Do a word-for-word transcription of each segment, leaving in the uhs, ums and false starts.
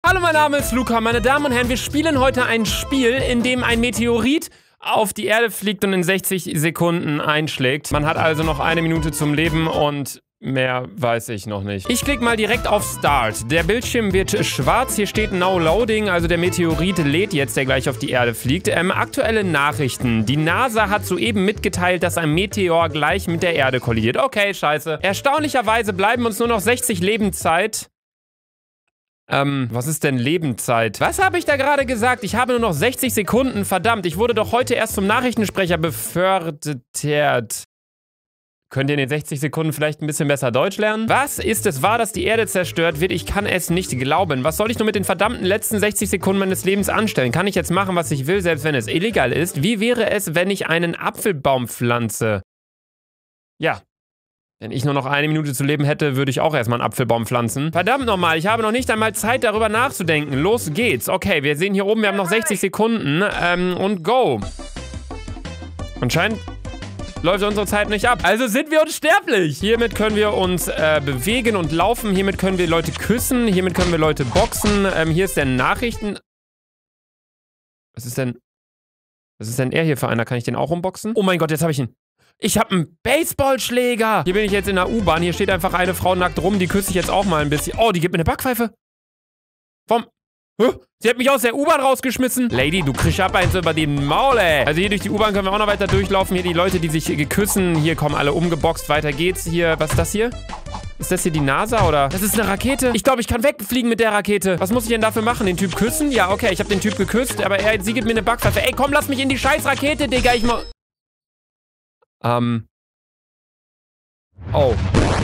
Hallo, mein Name ist Luca. Meine Damen und Herren, wir spielen heute ein Spiel, in dem ein Meteorit auf die Erde fliegt und in sechzig Sekunden einschlägt. Man hat also noch eine Minute zum Leben und mehr weiß ich noch nicht. Ich klicke mal direkt auf Start. Der Bildschirm wird schwarz. Hier steht Now Loading, also der Meteorit lädt jetzt, der gleich auf die Erde fliegt. Ähm, aktuelle Nachrichten. Die NASA hat soeben mitgeteilt, dass ein Meteor gleich mit der Erde kollidiert. Okay, scheiße. Erstaunlicherweise bleiben uns nur noch sechzig Lebenszeit. Ähm, was ist denn Lebenszeit? Was habe ich da gerade gesagt? Ich habe nur noch sechzig Sekunden. Verdammt, ich wurde doch heute erst zum Nachrichtensprecher befördert. Könnt ihr in den sechzig Sekunden vielleicht ein bisschen besser Deutsch lernen? Was ist es wahr, dass die Erde zerstört wird? Ich kann es nicht glauben. Was soll ich nur mit den verdammten letzten sechzig Sekunden meines Lebens anstellen? Kann ich jetzt machen, was ich will, selbst wenn es illegal ist? Wie wäre es, wenn ich einen Apfelbaum pflanze? Ja. Wenn ich nur noch eine Minute zu leben hätte, würde ich auch erstmal einen Apfelbaum pflanzen. Verdammt nochmal, ich habe noch nicht einmal Zeit, darüber nachzudenken. Los geht's. Okay, wir sehen hier oben, wir haben noch sechzig Sekunden. Ähm, und go. Anscheinend läuft unsere Zeit nicht ab. Also sind wir unsterblich. Hiermit können wir uns äh, bewegen und laufen. Hiermit können wir Leute küssen. Hiermit können wir Leute boxen. Ähm, hier ist der Nachrichten... Was ist denn... Was ist denn er hier für einer? Kann ich den auch umboxen? Oh mein Gott, jetzt habe ich ihn. Ich habe einen Baseballschläger. Hier bin ich jetzt in der U-Bahn. Hier steht einfach eine Frau nackt rum. Die küsse ich jetzt auch mal ein bisschen. Oh, die gibt mir eine Backpfeife. Warum? Sie hat mich aus der U-Bahn rausgeschmissen. Lady, du kriegst ab eins über den Maul, ey. Also hier durch die U-Bahn können wir auch noch weiter durchlaufen. Hier die Leute, die sich geküssen. Hier kommen alle umgeboxt. Weiter geht's. Hier, was ist das hier? Ist das hier die NASA oder? Das ist eine Rakete. Ich glaube, ich kann wegfliegen mit der Rakete. Was muss ich denn dafür machen? Den Typ küssen? Ja, okay, ich habe den Typ geküsst. Aber er, sie gibt mir eine Backpfeife. Ey, komm, lass mich in die scheiß Rakete, Digga. Ich mal... Ähm. Oh.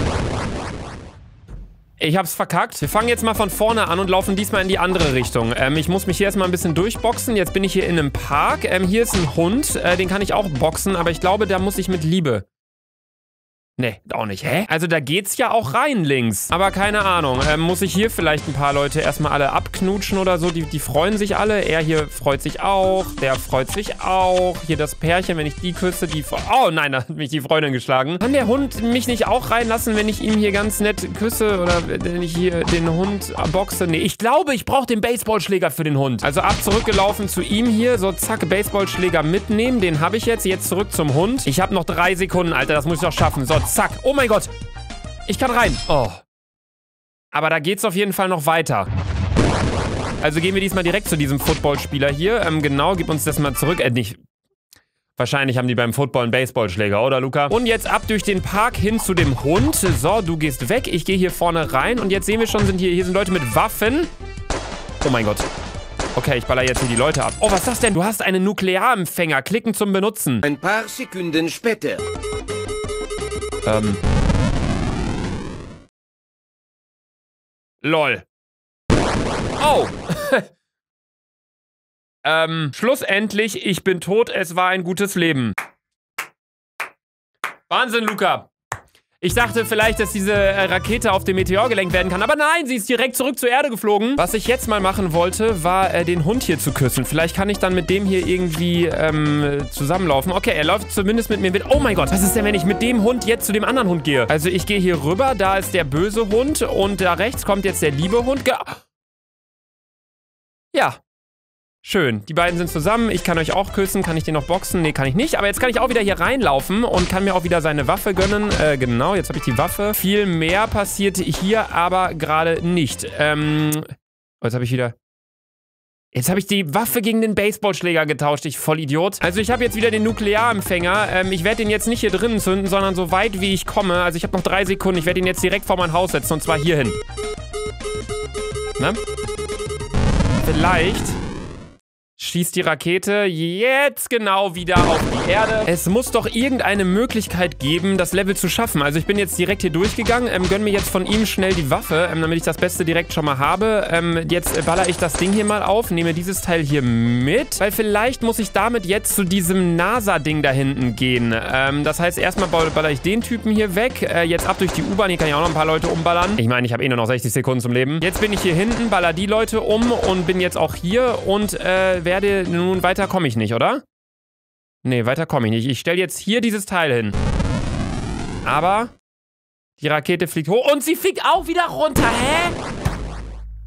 Ich hab's verkackt. Wir fangen jetzt mal von vorne an und laufen diesmal in die andere Richtung. Ähm, ich muss mich hier erstmal ein bisschen durchboxen. Jetzt bin ich hier in einem Park. Ähm, hier ist ein Hund. Äh, den kann ich auch boxen, aber ich glaube, da muss ich mit Liebe. Nee, auch nicht. Hä? Also da geht's ja auch rein links. Aber keine Ahnung. Ähm, muss ich hier vielleicht ein paar Leute erstmal alle abknutschen oder so? Die, die freuen sich alle. Er hier freut sich auch. Der freut sich auch. Hier das Pärchen, wenn ich die küsse, die... Oh nein, da hat mich die Freundin geschlagen. Kann der Hund mich nicht auch reinlassen, wenn ich ihm hier ganz nett küsse? Oder wenn ich hier den Hund boxe? Nee, ich glaube, ich brauche den Baseballschläger für den Hund. Also ab zurückgelaufen zu ihm hier. So, zack, Baseballschläger mitnehmen. Den habe ich jetzt. Jetzt zurück zum Hund. Ich habe noch drei Sekunden, Alter. Das muss ich doch schaffen. So, zack. Oh mein Gott. Ich kann rein. Oh. Aber da geht's auf jeden Fall noch weiter. Also gehen wir diesmal direkt zu diesem Footballspieler hier. Ähm, genau, gib uns das mal zurück. Äh, nicht. Wahrscheinlich haben die beim Football einen Baseballschläger, oder Luca? Und jetzt ab durch den Park hin zu dem Hund. So, du gehst weg. Ich gehe hier vorne rein. Und jetzt sehen wir schon, sind hier, hier sind Leute mit Waffen. Oh mein Gott. Okay, ich baller jetzt hier die Leute ab. Oh, was ist das denn? Du hast einen Nuklearempfänger. Klicken zum Benutzen. Ein paar Sekunden später. Ähm. Lol. Oh. ähm, schlussendlich, ich bin tot, es war ein gutes Leben. Wahnsinn, Luca. Ich dachte vielleicht, dass diese äh, Rakete auf den Meteor gelenkt werden kann, aber nein, sie ist direkt zurück zur Erde geflogen. Was ich jetzt mal machen wollte, war äh, den Hund hier zu küssen. Vielleicht kann ich dann mit dem hier irgendwie ähm, zusammenlaufen. Okay, er läuft zumindest mit mir mit. Oh mein Gott, was ist denn, wenn ich mit dem Hund jetzt zu dem anderen Hund gehe? Also ich gehe hier rüber, da ist der böse Hund und da rechts kommt jetzt der liebe Hund. Ge ja. Schön. Die beiden sind zusammen. Ich kann euch auch küssen. Kann ich den noch boxen? Nee, kann ich nicht. Aber jetzt kann ich auch wieder hier reinlaufen und kann mir auch wieder seine Waffe gönnen. Äh, genau, jetzt habe ich die Waffe. Viel mehr passiert hier aber gerade nicht. Ähm, oh, jetzt habe ich wieder... Jetzt habe ich die Waffe gegen den Baseballschläger getauscht, ich Vollidiot. Also ich habe jetzt wieder den Nuklearempfänger. Ähm, ich werde den jetzt nicht hier drinnen zünden, sondern so weit wie ich komme. Also ich habe noch drei Sekunden. Ich werde ihn jetzt direkt vor mein Haus setzen und zwar hier hin. Ne? Vielleicht... schießt die Rakete jetzt genau wieder auf die Erde. Es muss doch irgendeine Möglichkeit geben, das Level zu schaffen. Also ich bin jetzt direkt hier durchgegangen, ähm, gönn mir jetzt von ihm schnell die Waffe, ähm, damit ich das Beste direkt schon mal habe. Ähm, jetzt äh, baller ich das Ding hier mal auf, nehme dieses Teil hier mit, weil vielleicht muss ich damit jetzt zu diesem NASA-Ding da hinten gehen. Ähm, das heißt, erstmal baller ich den Typen hier weg. Äh, jetzt ab durch die U-Bahn, hier kann ich auch noch ein paar Leute umballern. Ich meine, ich habe eh nur noch sechzig Sekunden zum Leben. Jetzt bin ich hier hinten, baller die Leute um und bin jetzt auch hier und äh, werde nun, weiter komme ich nicht, oder? Nee, weiter komme ich nicht. Ich stelle jetzt hier dieses Teil hin. Aber die Rakete fliegt hoch und sie fliegt auch wieder runter. Hä?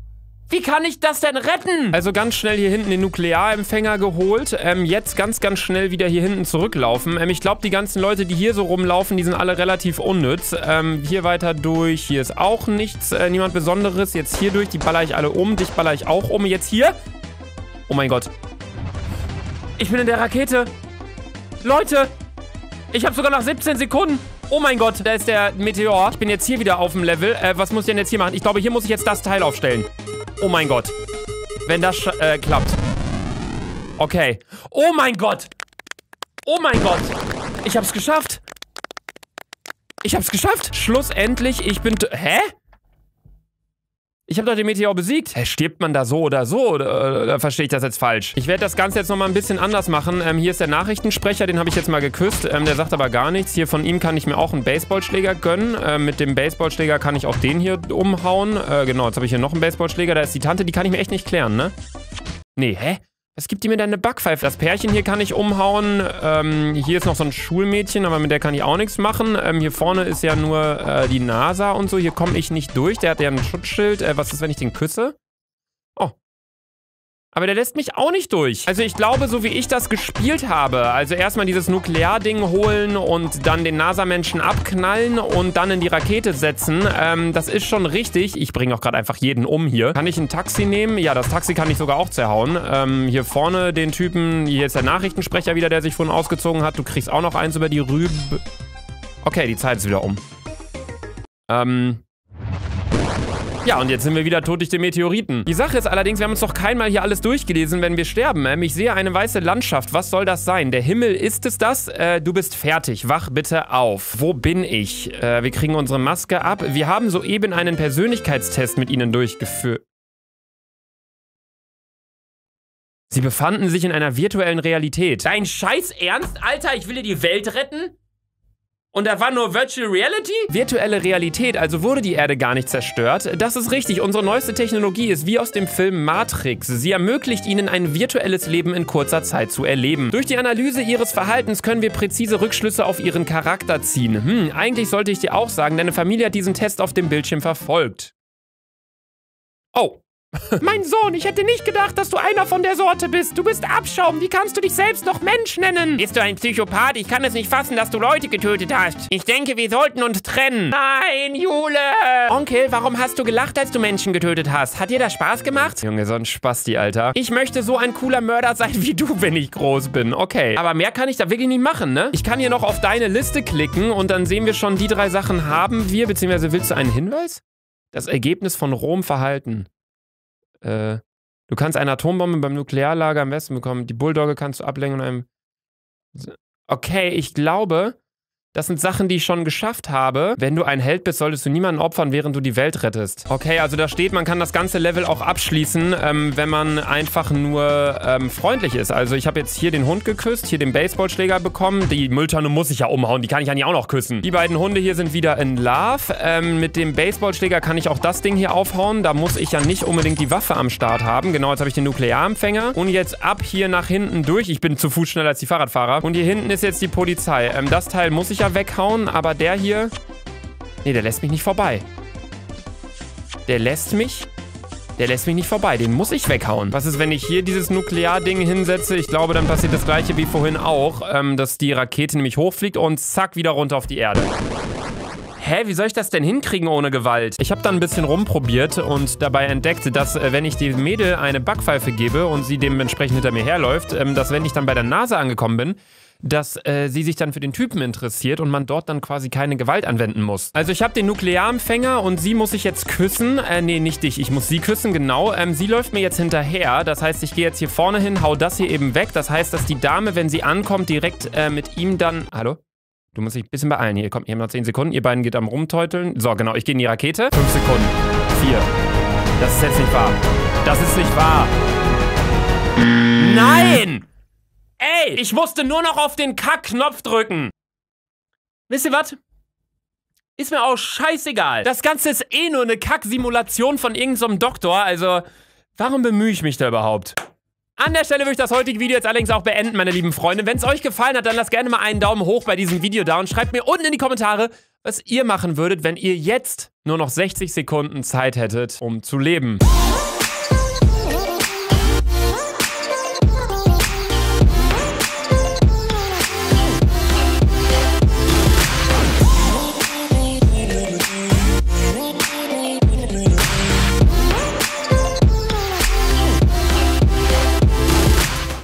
Wie kann ich das denn retten? Also ganz schnell hier hinten den Nuklearempfänger geholt. Ähm, jetzt ganz, ganz schnell wieder hier hinten zurücklaufen. Ähm, ich glaube, die ganzen Leute, die hier so rumlaufen, die sind alle relativ unnütz. Ähm, hier weiter durch. Hier ist auch nichts, äh, niemand Besonderes. Jetzt hier durch, die baller ich alle um. Dich baller ich auch um. Jetzt hier. Oh mein Gott. Ich bin in der Rakete. Leute, ich habe sogar noch siebzehn Sekunden. Oh mein Gott, da ist der Meteor. Ich bin jetzt hier wieder auf dem Level. Äh, was muss ich denn jetzt hier machen? Ich glaube, hier muss ich jetzt das Teil aufstellen. Oh mein Gott. Wenn das äh, klappt. Okay. Oh mein Gott. Oh mein Gott. Ich hab's geschafft. Ich hab's geschafft. Schlussendlich, ich bin... Hä? Ich habe doch den Meteor besiegt. Hä, stirbt man da so oder so? Oder, oder verstehe ich das jetzt falsch? Ich werde das Ganze jetzt nochmal ein bisschen anders machen. Ähm, hier ist der Nachrichtensprecher, den habe ich jetzt mal geküsst. Ähm, der sagt aber gar nichts. Hier von ihm kann ich mir auch einen Baseballschläger gönnen. Ähm, mit dem Baseballschläger kann ich auch den hier umhauen. Äh, genau, jetzt habe ich hier noch einen Baseballschläger. Da ist die Tante, die kann ich mir echt nicht klären, ne? Nee, hä? Was gibt die mir denn eine Backpfeife? Das Pärchen hier kann ich umhauen. Ähm, hier ist noch so ein Schulmädchen, aber mit der kann ich auch nichts machen. Ähm, hier vorne ist ja nur äh, die NASA und so. Hier komme ich nicht durch. Der hat ja ein Schutzschild. Äh, was ist, wenn ich den küsse? Oh. Aber der lässt mich auch nicht durch. Also ich glaube, so wie ich das gespielt habe, also erstmal dieses Nuklearding holen und dann den NASA-Menschen abknallen und dann in die Rakete setzen, ähm, das ist schon richtig. Ich bringe auch gerade einfach jeden um hier. Kann ich ein Taxi nehmen? Ja, das Taxi kann ich sogar auch zerhauen. Ähm, hier vorne den Typen, hier ist der Nachrichtensprecher wieder, der sich vorhin ausgezogen hat. Du kriegst auch noch eins über die Rübe. Okay, die Zeit ist wieder um. Ähm... Ja, und jetzt sind wir wieder tot durch den Meteoriten. Die Sache ist allerdings, wir haben uns doch keinmal hier alles durchgelesen, wenn wir sterben. Ähm, ich sehe eine weiße Landschaft. Was soll das sein? Der Himmel, ist es das? Äh, du bist fertig. Wach bitte auf. Wo bin ich? Äh, wir kriegen unsere Maske ab. Wir haben soeben einen Persönlichkeitstest mit Ihnen durchgeführt. Sie befanden sich in einer virtuellen Realität. Dein Scheiß Ernst, Alter? Ich will dir die Welt retten? Und da war nur Virtual Reality? Virtuelle Realität, also wurde die Erde gar nicht zerstört. Das ist richtig, unsere neueste Technologie ist wie aus dem Film Matrix. Sie ermöglicht Ihnen ein virtuelles Leben in kurzer Zeit zu erleben. Durch die Analyse Ihres Verhaltens können wir präzise Rückschlüsse auf Ihren Charakter ziehen. Hm, eigentlich sollte ich dir auch sagen, deine Familie hat diesen Test auf dem Bildschirm verfolgt. Oh. Mein Sohn, ich hätte nicht gedacht, dass du einer von der Sorte bist. Du bist Abschaum. Wie kannst du dich selbst noch Mensch nennen? Bist du ein Psychopath? Ich kann es nicht fassen, dass du Leute getötet hast. Ich denke, wir sollten uns trennen. Nein, Jule! Onkel, warum hast du gelacht, als du Menschen getötet hast? Hat dir das Spaß gemacht? Junge, so ein Spasti, Alter. Ich möchte so ein cooler Mörder sein wie du, wenn ich groß bin. Okay. Aber mehr kann ich da wirklich nicht machen, ne? Ich kann hier noch auf deine Liste klicken und dann sehen wir schon, die drei Sachen haben wir. Beziehungsweise willst du einen Hinweis? Das Ergebnis von rohem Verhalten. Äh, du kannst eine Atombombe beim Nuklearlager im Westen bekommen. Die Bulldogge kannst du ablenken und einem... Okay, ich glaube, das sind Sachen, die ich schon geschafft habe. Wenn du ein Held bist, solltest du niemanden opfern, während du die Welt rettest. Okay, also da steht, man kann das ganze Level auch abschließen, ähm, wenn man einfach nur ähm, freundlich ist. Also ich habe jetzt hier den Hund geküsst, hier den Baseballschläger bekommen. Die Mülltonne muss ich ja umhauen, die kann ich ja nicht auch noch küssen. Die beiden Hunde hier sind wieder in Love. Ähm, mit dem Baseballschläger kann ich auch das Ding hier aufhauen. Da muss ich ja nicht unbedingt die Waffe am Start haben. Genau, jetzt habe ich den Nuklearempfänger. Und jetzt ab hier nach hinten durch. Ich bin zu Fuß schneller als die Fahrradfahrer. Und hier hinten ist jetzt die Polizei. Ähm, das Teil muss ich ja weghauen, aber der hier... Nee, der lässt mich nicht vorbei. Der lässt mich... Der lässt mich nicht vorbei. Den muss ich weghauen. Was ist, wenn ich hier dieses Nuklearding hinsetze? Ich glaube, dann passiert das gleiche wie vorhin auch, ähm, dass die Rakete nämlich hochfliegt und zack, wieder runter auf die Erde. Hä, wie soll ich das denn hinkriegen ohne Gewalt? Ich habe dann ein bisschen rumprobiert und dabei entdeckt, dass äh, wenn ich dem Mädel eine Backpfeife gebe und sie dementsprechend hinter mir herläuft, ähm, dass wenn ich dann bei der NASA angekommen bin, dass äh, sie sich dann für den Typen interessiert und man dort dann quasi keine Gewalt anwenden muss. Also ich habe den Nuklearempfänger und sie muss ich jetzt küssen. Äh, nee, nicht dich. Ich muss sie küssen, genau. Ähm, sie läuft mir jetzt hinterher. Das heißt, ich gehe jetzt hier vorne hin, hau das hier eben weg. Das heißt, dass die Dame, wenn sie ankommt, direkt äh, mit ihm dann... Hallo? Du musst dich ein bisschen beeilen. Hier, komm, hier haben noch zehn Sekunden. Ihr beiden geht am Rumteuteln. So, genau, ich gehe in die Rakete. fünf Sekunden. vier. Das ist jetzt nicht wahr. Das ist nicht wahr. Nein! Ey, ich musste nur noch auf den Kack-Knopf drücken. Wisst ihr was? Ist mir auch scheißegal. Das Ganze ist eh nur eine Kack-Simulation von irgendeinem so Doktor. Also, warum bemühe ich mich da überhaupt? An der Stelle würde ich das heutige Video jetzt allerdings auch beenden, meine lieben Freunde. Wenn es euch gefallen hat, dann lasst gerne mal einen Daumen hoch bei diesem Video da und schreibt mir unten in die Kommentare, was ihr machen würdet, wenn ihr jetzt nur noch sechzig Sekunden Zeit hättet, um zu leben.